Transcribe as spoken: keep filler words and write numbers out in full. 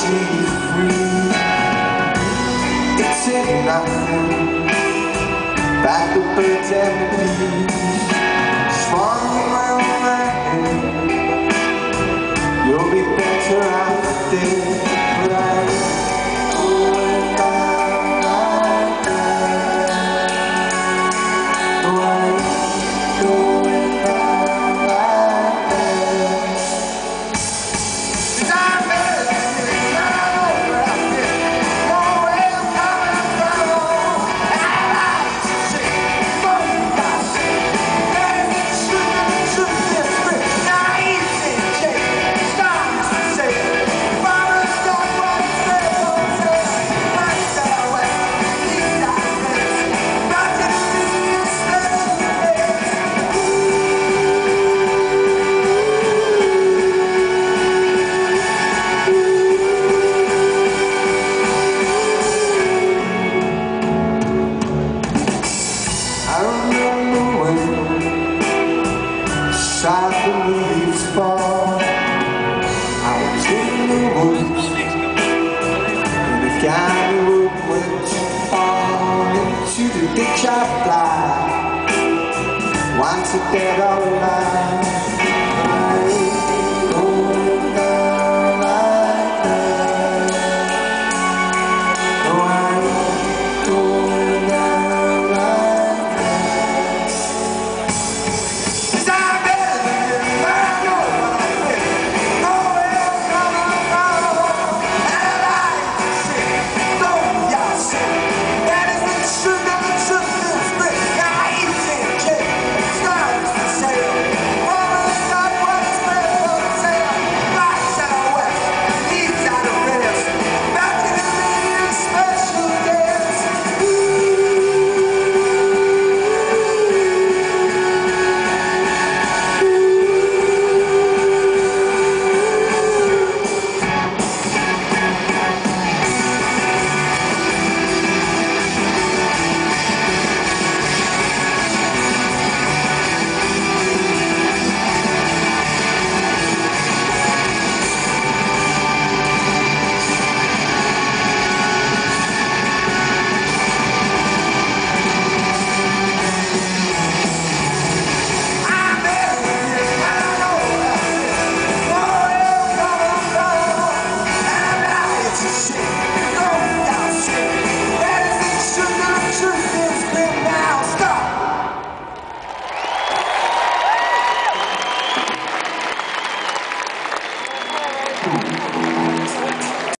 see you free. It's in nothing but the birds and the bees swung around my head. You'll be better out there, but I'm going down like that. No, I'm going down like that. 'Cause I'm better than I know where I've been, know where I'm coming from. And I like to say, fuck my shit, let me shoot, shoot this brick. Now you say, Jake, stop to say, father's got one fail, say, I said I went, need I miss, not to be a special place. I remember when shot the leaves fall. I was in the woods, and the guy would went fall into the ditch I fly. Once a dead or alive.